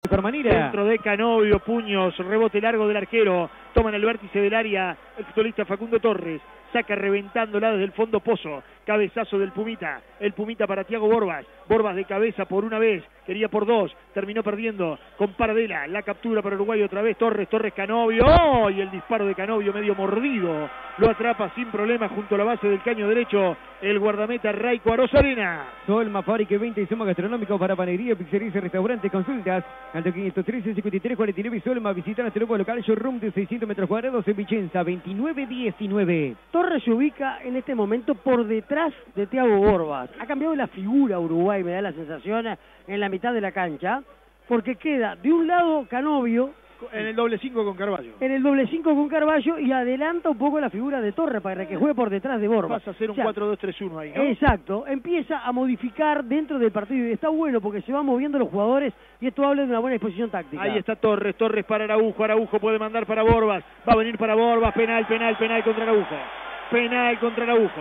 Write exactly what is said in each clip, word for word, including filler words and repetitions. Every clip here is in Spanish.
Dentro de Canovio, puños, rebote largo del arquero. Toman el vértice del área el futbolista Facundo Torres. Saca reventándola desde el fondo Pozo. Cabezazo del Pumita. El Pumita para Thiago Borbas. Borbas de cabeza por una vez. Quería por dos. Terminó perdiendo con Paradela. La captura para Uruguay otra vez. Torres, Torres, Canovio. ¡Oh! Y el disparo de Canovio medio mordido. Lo atrapa sin problema junto a la base del caño derecho. El guardameta Raico Arozarena. Solma Fabrique veinte y Soma Gastronómico para Panería, Pizzería y Restaurante. Consultas al quinientos trece, cincuenta y tres, cuarenta y nueve. Solma, visita nuestro nuevo local showroom de seiscientos metros cuadrados en Vicenza, veintinueve diecinueve. Torres se ubica en este momento por detrás de Thiago Borbas. Ha cambiado la figura Uruguay, me da la sensación, en la mitad de la cancha, porque queda de un lado Canovio, en el doble cinco con Carballo. En el doble cinco con Carballo y adelanta un poco la figura de Torres para que juegue por detrás de Borbas. Vas a hacer un o sea, cuatro dos tres uno ahí, ¿no? Exacto, empieza a modificar dentro del partido y está bueno porque se van moviendo los jugadores y esto habla de una buena disposición táctica. Ahí está Torres, Torres para Araujo, Araujo puede mandar para Borbas, va a venir para Borbas, penal, penal, penal contra Araujo. Penal contra Araujo.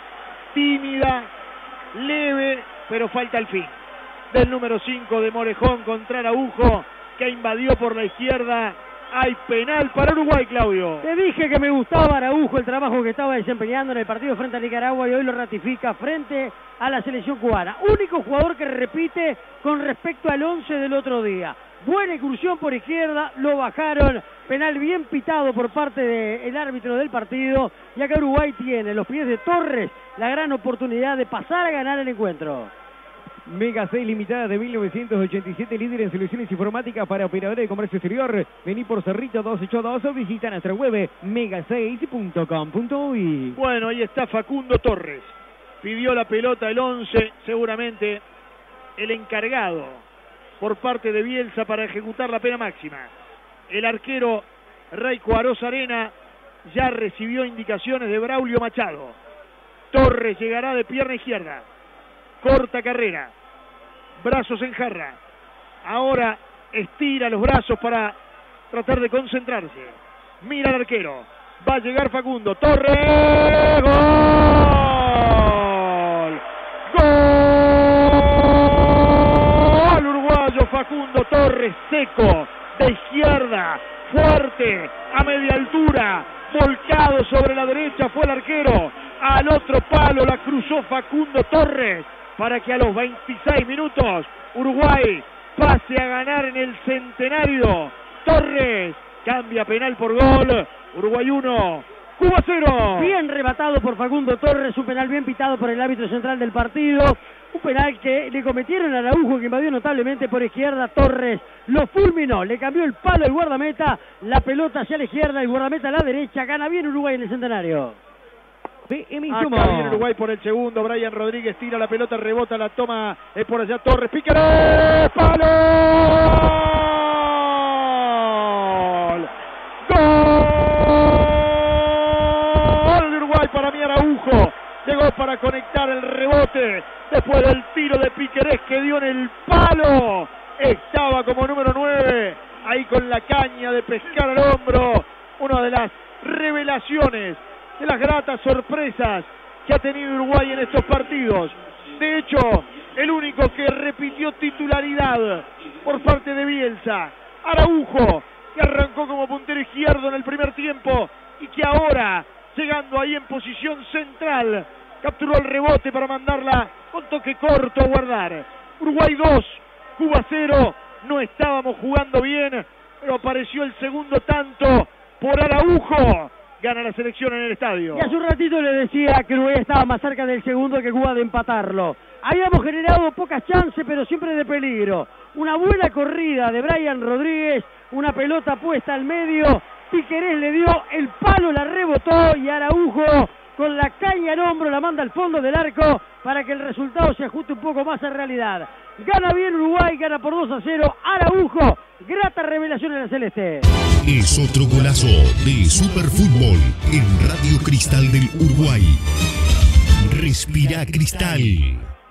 Tímida, leve, pero falta el fin. Del número cinco de Morejón contra Araujo, que invadió por la izquierda. Hay penal para Uruguay, Claudio. Te dije que me gustaba Araujo, el trabajo que estaba desempeñando en el partido frente a Nicaragua y hoy lo ratifica frente a la selección cubana. Único jugador que repite con respecto al once del otro día. Buena incursión por izquierda, lo bajaron. Penal bien pitado por parte del árbitro del partido. Y acá Uruguay tiene los pies de Torres la gran oportunidad de pasar a ganar el encuentro. Mega seis limitada de mil novecientos ochenta y siete, líder en soluciones informáticas para operadores de comercio exterior. Vení por Cerrito dos ocho dos o visita nuestra web mega seis punto com punto uy. Bueno, ahí está Facundo Torres. Pidió la pelota el once, seguramente el encargado por parte de Bielsa para ejecutar la pena máxima. El arquero Raico Arozarena ya recibió indicaciones de Braulio Machado. Torres llegará de pierna izquierda. Corta carrera, brazos en jarra, ahora estira los brazos para tratar de concentrarse, mira al arquero, va a llegar Facundo, Torres, ¡gol! ¡Gol! Uruguayo Facundo Torres, seco, de izquierda, fuerte, a media altura, volcado sobre la derecha, fue el arquero, al otro palo la cruzó Facundo Torres, para que a los veintiséis minutos Uruguay pase a ganar en el Centenario. Torres cambia penal por gol. Uruguay uno, Cuba cero. Bien rematado por Facundo Torres, un penal bien pitado por el árbitro central del partido. Un penal que le cometieron a Araujo, que invadió notablemente por izquierda. Torres lo fulminó, le cambió el palo al guardameta, la pelota hacia la izquierda, el guardameta a la derecha. Gana bien Uruguay en el Centenario. Acá viene Uruguay por el segundo. Brian Rodríguez tira la pelota, rebota, la toma es por allá Torres, Pícaro, palo, gol de Uruguay para mí. Araujo llegó para conectar el rebote después del tiro de Piquerés que dio en el palo. Estaba como número nueve ahí con la caña de pescar al hombro. Una de las revelaciones, de las gratas sorpresas que ha tenido Uruguay en estos partidos. De hecho, el único que repitió titularidad por parte de Bielsa, Araujo, que arrancó como puntero izquierdo en el primer tiempo y que ahora, llegando ahí en posición central, capturó el rebote para mandarla con toque corto a guardar. Uruguay dos, Cuba cero. No estábamos jugando bien, pero apareció el segundo tanto por Araujo. Gana la selección en el estadio. Y hace un ratito le decía que Uruguay estaba más cerca del segundo que Cuba de empatarlo. Habíamos generado pocas chances, pero siempre de peligro. Una buena corrida de Brian Rodríguez, una pelota puesta al medio. Piquerés le dio el palo, la rebotó y Araujo con la caña al hombro la manda al fondo del arco para que el resultado se ajuste un poco más a realidad. Gana bien Uruguay, gana por dos a cero. Araujo, grata revelación en la celeste. Es otro golazo de Superfútbol en Radio Cristal del Uruguay. Respira Cristal.